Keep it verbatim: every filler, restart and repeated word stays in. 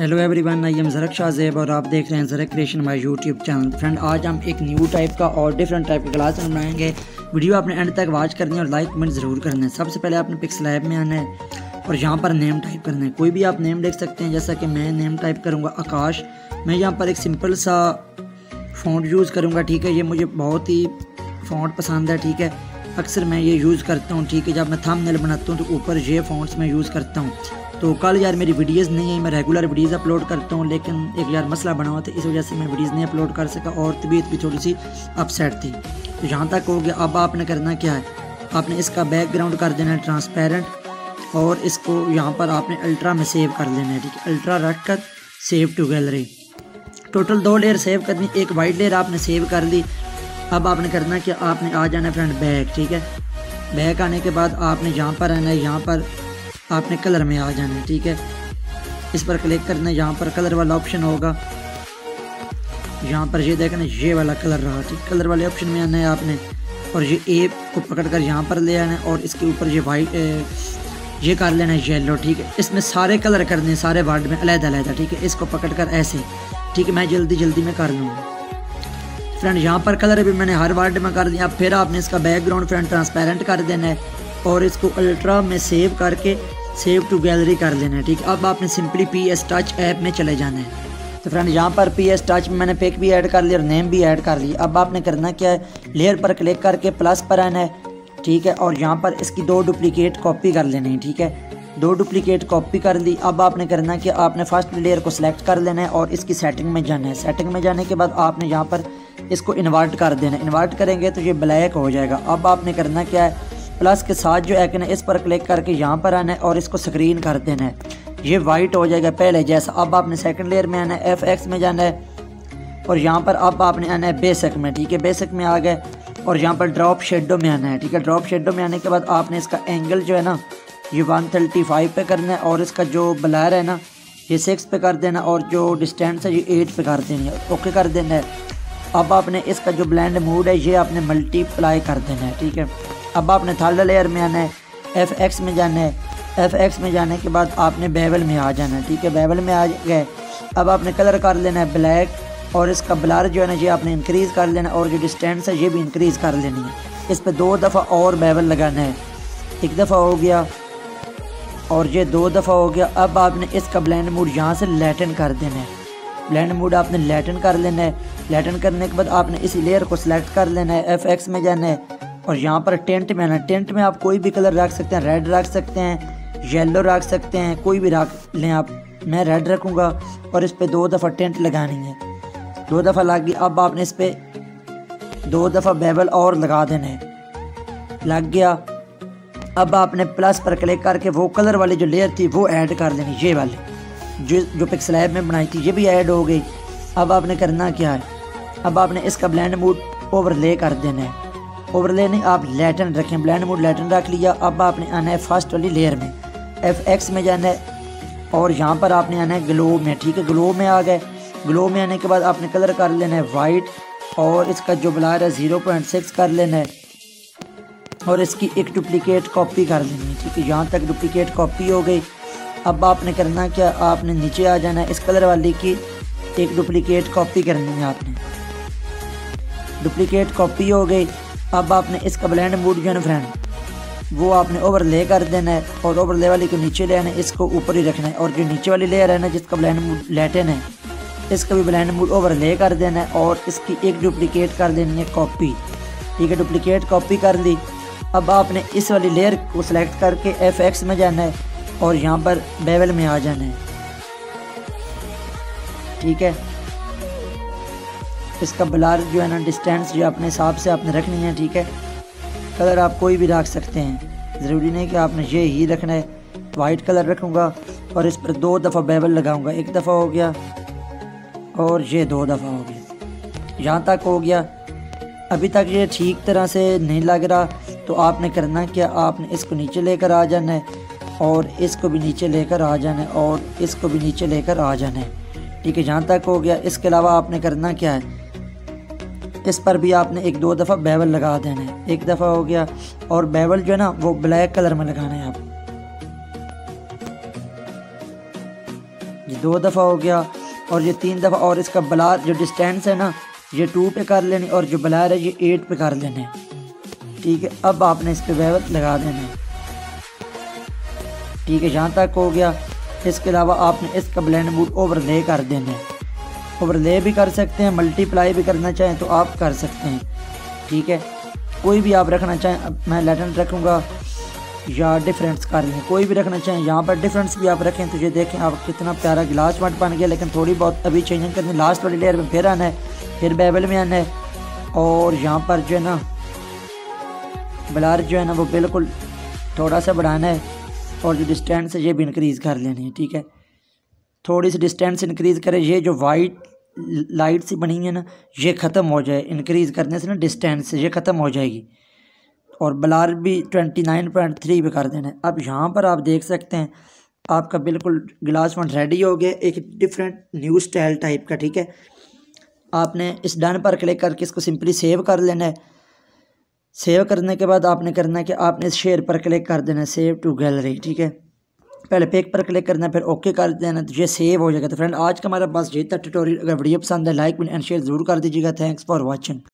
Hello everyone, I am Zarak Shahzeb और आप देख रहे हैं Zarak creation my YouTube channel. Friend, आज हम एक न्यू टाइप का और डिफरेंट टाइप का क्लास बनाएंगे। वीडियो आपने एंड तक वॉच करनी है और लाइक कमेंट ज़रूर करना है। सबसे पहले आपने पिक्सलैब में आना है और यहाँ पर नेम टाइप करना है। कोई भी आप नेम लिख सकते हैं, जैसा कि मैं नेम टाइप करूँगा आकाश। मैं यहाँ पर एक सिंपल सा फ़ॉन्ट यूज़ करूँगा, ठीक है। ये मुझे बहुत ही फ़ॉन्ट पसंद है, ठीक है। अक्सर मैं ये यूज़ करता हूँ, ठीक है। जब मैं थंबनेल बनाता हूँ तो ऊपर ये फ़ॉन्ट्स मैं यूज़ करता हूँ। तो कल यार मेरी वीडियोस नहीं है, मैं रेगुलर वीडियोस अपलोड करता हूँ, लेकिन एक यार मसला बना हुआ था, इस वजह से मैं वीडियोस नहीं अपलोड कर सका और तबीयत भी थोड़ी सी अपसेट थी। तो यहाँ तक हो गया। अब आपने करना क्या है, आपने इसका बैकग्राउंड कर देना है ट्रांसपेरेंट और इसको यहाँ पर आपने अल्ट्रा में सेव कर लेना है, ठीक है। अल्ट्रा रख कर सेव टू गैलरी। टोटल दो लेयर सेव करनी, एक वाइट लेयर आपने सेव कर ली। अब आपने करना कि आपने आ जाना है फ्रेंड बैक, ठीक है। बैक आने के बाद आपने यहाँ पर आना है, यहाँ पर आपने कलर में आ जाना है, ठीक है। इस पर क्लिक करना है, यहाँ पर कलर वाला ऑप्शन होगा। यहाँ पर ये देखना, ये वाला कलर रहा, ठीक। कलर वाले ऑप्शन में आना है आपने और ये ए को पकड़कर यहाँ पर ले आना है और इसके ऊपर ये वाइट ये कर लेना है येलो, ठीक है। इसमें सारे कलर करने हैं, सारे वर्ड में अलग अलग, ठीक है। इसको पकड़कर ऐसे, ठीक है। मैं जल्दी जल्दी में कर लूँगा फ्रेंड। यहाँ पर कलर भी मैंने हर वर्ड में कर दिया। अब फिर आपने इसका बैकग्राउंड फ्रेंड ट्रांसपेरेंट कर देना है और इसको अल्ट्रा में सेव करके सेव टू गैलरी कर लेना है, ठीक है। अब आपने simply P S touch app में चले जाना है। तो फ्रेंड, यहाँ पर पी एस टच में मैंने पिक भी ऐड कर लिया और नेम भी ऐड कर लिया। अब आपने करना क्या है, लेयर पर क्लिक करके प्लस पर आना है, ठीक है। और यहाँ पर इसकी दो डुप्लीकेट कॉपी कर लेनी है, ठीक है। दो डुप्लीकेट कॉपी कर ली। अब आपने करना कि आपने फर्स्ट लेयर को सिलेक्ट कर लेना है और इसकी सेटिंग में जाना है। सेटिंग में जाने के बाद आपने यहाँ पर इसको इन्वर्ट कर देना है। इन्वर्ट करेंगे तो ये ब्लैक हो जाएगा। अब आपने करना क्या है, प्लस के साथ जो आइकन है इस पर क्लिक करके यहाँ पर आना है और इसको स्क्रीन कर देना है। ये वाइट हो जाएगा पहले जैसा। अब आपने सेकंड लेयर में आना है, एफ एक्स में जाना है और यहाँ पर अब आपने आना है बेसिक में, ठीक है। बेसिक में आ गए और यहाँ पर ड्रॉप शेडो में आना है, ठीक है। ड्रॉप शेडो में आने के बाद आपने इसका एंगल जो है ना ये वन थर्टी फाइव पे करना है और इसका जो ब्लर है ना ये सिक्स पे कर देना और जो डिस्टेंस है ये एट पे कर देनी है, ओके कर देना है। अब आपने इसका जो ब्लेंड मूड है ये आपने मल्टीप्लाई कर देना है, ठीक है। अब आपने थर्ड लेयर में आना है, एफ एक्स में जाना है। एफ एक्स में जाने के बाद आपने बेवल में आ जाना है, ठीक है। बेवल में आ गए। अब आपने कलर कर लेना है ब्लैक और इसका ब्लर जो है ना ये आपने इंक्रीज़ कर लेना और जो डिस्टेंस है ये भी इंक्रीज़ कर लेनी है। इस पर दो दफ़ा और बेवल लगाना है। एक दफ़ा हो गया और ये दो दफ़ा हो गया। अब आपने इसका ब्लेंड मूड यहाँ से लैटन कर देना है। ब्लेंड मूड आपने लैटन कर लेना है। लैटन करने के बाद आपने इसी लेयर को सिलेक्ट कर लेना है, एफ एक्स में जाना है और यहाँ पर टेंट में आना है। टेंट में आप कोई भी कलर रख सकते हैं, रेड रख सकते हैं, येलो रख सकते हैं, कोई भी रख लें आप। मैं रेड रखूँगा और इस पर दो दफ़ा टेंट लगानी है। दो दफ़ा लगी। अब आपने इस पर दो दफ़ा बेवल और लगा देना है, लग गया। अब आपने प्लस पर क्लिक करके वो कलर वाली जो लेयर थी वो ऐड कर लेनी, ये वाली जो जो पिक्सलैब में बनाई थी ये भी ऐड हो गई। अब आपने करना क्या है, अब आपने इसका ब्लेंड मूड ओवरले कर देना है। ओवरले नहीं, आप लैटन रखें, ब्लेंड मूड लैटन रख लिया। अब आपने आना है फर्स्ट वाली लेयर में, एफ एक्स में जाना है और यहाँ पर आपने आना है ग्लो में, ठीक है। ग्लो में आ गए। ग्लो में आने के बाद आपने कलर कर लेना है वाइट और इसका जो ब्लर है ज़ीरो पॉइंट सिक्स कर लेना है और इसकी एक डुप्लीकेट कॉपी कर लेनी है, ठीक है। यहाँ तक डुप्लीकेट कॉपी हो गई। अब आपने करना क्या, आपने नीचे आ जाना है, इस कलर वाली की एक डुप्लीकेट कॉपी करनी है आपने। डुप्लीकेट कॉपी हो गई। अब आपने इसका ब्लेंड मूड जो है ना फ्रेंड वो आपने ओवरले कर देना है और ओवरले वाली को नीचे ले आना है, इसको ऊपर ही रखना है। और जो नीचे वाली लेयर है ना जिसका ब्लेंड मूड लैटन है इसका भी ब्लेंड मूड ओवरले कर देना है और इसकी एक डुप्लीकेट कर देनी है कॉपी, ठीक है। डुप्लीकेट कॉपी कर ली। अब आपने इस वाली लेयर को सिलेक्ट करके एफ एक्स में जाना है और यहाँ पर बेवल में आ जाना है, ठीक है। इसका ब्लर जो है ना डिस्टेंस जो अपने हिसाब से आपने रखनी है, ठीक है। कलर आप कोई भी रख सकते हैं, ज़रूरी नहीं कि आपने ये ही रखना है। वाइट कलर रखूँगा और इस पर दो दफ़ा बेवल लगाऊंगा। एक दफ़ा हो गया और ये दो दफ़ा हो गया। यहाँ तक हो गया। अभी तक ये ठीक तरह से नहीं लग रहा तो आपने करना क्या, आपने इसको नीचे लेकर आ जाना है और इसको भी नीचे लेकर आ जाना है और इसको भी नीचे लेकर आ जाना है, ठीक है। यहाँ तक हो गया। इसके अलावा आपने करना क्या है, इस पर भी आपने एक दो दफ़ा बेवल लगा देना है। एक दफ़ा हो गया और बेवल जो है ना वो ब्लैक कलर में लगाना है। आप दो दफ़ा हो गया, और ये तीन दफ़ा। और इसका ब्लार जो डिस्टेंस है ना, ये टू पे कर लेनी, और जो ब्लार है ये एट पे कर लेने। ठीक है, अब आपने इस पर बेवल लगा देना है। ठीक है, यहाँ तक हो गया। इसके अलावा आपने इसका ब्लेंड मोड ओवरले कर देना है। ओवरले भी कर सकते हैं, मल्टीप्लाई भी करना चाहें तो आप कर सकते हैं। ठीक है, कोई भी आप रखना चाहें, अब मैं लैटेंट रखूँगा या डिफरेंस कर लें, कोई भी रखना चाहें। यहाँ पर डिफरेंस भी आप रखें तो ये देखें आप कितना प्यारा गिलास मट बन गया। लेकिन थोड़ी बहुत अभी चेंजिंग करनी, लास्ट वाली लेयर में फिर आना है, फिर बेवल में आना है, और यहाँ पर जो है ना ब्लर जो है ना वो बिल्कुल थोड़ा सा बढ़ाना है, और जो डिस्टेंस है ये भी इंक्रीज़ कर लेनी है। ठीक है, थोड़ी सी डिस्टेंस इंक्रीज़ करें, ये जो वाइट लाइट सी बनी है ना ये ख़त्म हो जाए। इंक्रीज़ करने से ना डिस्टेंस से ये ख़त्म हो जाएगी। और ब्लर भी ट्वेंटी नाइन पॉइंट थ्री पे कर देना है। अब यहाँ पर आप देख सकते हैं आपका बिल्कुल ग्लास फॉन्ट रेडी हो गया, एक डिफरेंट न्यू स्टाइल टाइप का। ठीक है, आपने इस डन पर क्लिक करके इसको सिंपली सेव कर लेना है। सेव करने के बाद आपने करना है कि आपने इस शेयर पर क्लिक कर देना है, सेव टू गैलरी। ठीक है, पहले पिक पर क्लिक करना है, फिर ओके कर देना, तो ये सेव हो जाएगा। तो फ्रेंड आज का हमारे पास ये था ट्यूटोरियल। अगर वीडियो पसंद है लाइक एंड शेयर ज़रूर कर दीजिएगा। Thanks for watching.